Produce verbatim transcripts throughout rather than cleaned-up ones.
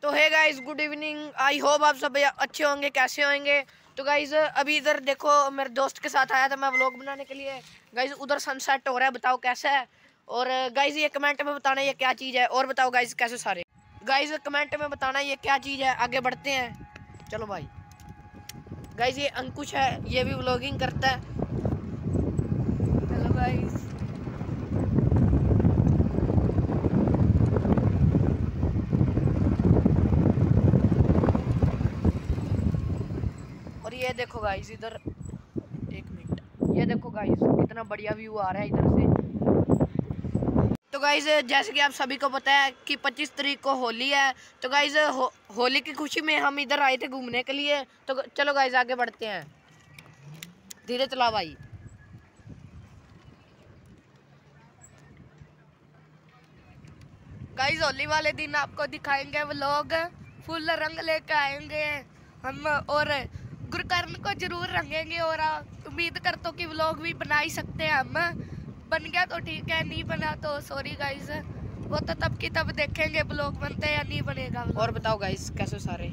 तो hey guys, good evening. I hope आप सब अच्छे होंगे, कैसे होंगे। तो गाइस अभी इधर देखो, मेरे दोस्त के साथ आया था मैं व्लॉग बनाने के लिए। गाइस उधर सनसेट हो रहा है, बताओ कैसा है। और गाइस ये कमेंट में बताना ये क्या चीज़ है। और बताओ गाइस कैसे सारे। गाइस कमेंट में बताना ये क्या चीज़ है। आगे बढ़ते हैं, चलो भाई। गाइस ये अंकुश है, ये भी व्लॉगिंग करता है। चलो गाइस, और ये देखो गाइस इधर, एक मिनट, ये देखो गाइस कितना बढ़िया व्यू आ रहा है इधर से। तो गाइस जैसे कि आप सभी को पता है कि पच्चीस तारीख को होली है। तो गाइस हो, होली की खुशी में हम इधर आए थे घूमने के लिए। तो चलो गाइस आगे बढ़ते हैं, धीरे चला भाई। गाइस होली वाले दिन आपको दिखाएंगे व्लॉग, फुल रंग लेकर आएंगे हम, और गुरकर्ण को जरूर रंगेंगे। और उम्मीद करता हूँ कि व्लॉग भी बना ही सकते हैं हम। बन गया तो ठीक है, नहीं बना तो सॉरी गाइस, वो तो तब की तब देखेंगे व्लॉग बनते हैं या नहीं बनेगा। और बताओ गाइस कैसे सारे।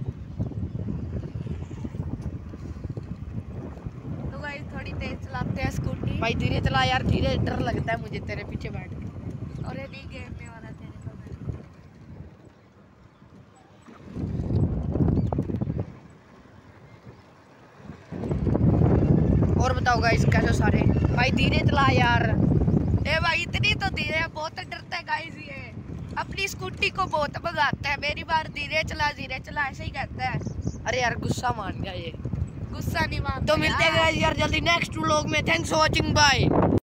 तो गाइस थोड़ी तेज चलाते हैं स्कूटी। भाई धीरे चला यार, धीरे, डर लगता है मुझे तेरे पीछे बैठ के। और ये नहीं गिरने वाला तेरे को। और बताओ गाइस कैसे सारे। भाई धीरे चला यार। ए भाई इतनी तो धीरे, बहुत डरता है गाइस ये। अपनी स्कूटी को बहुत भगाता है, मेरी बार धीरे चला धीरे चला ऐसे ही कहता है। अरे यार गुस्सा मान गया ये, गुस्सा नहीं मान। तो मिलते हैं गाइस यार जल्दी नेक्स्ट व्लॉग में। Thanks for watching, bye.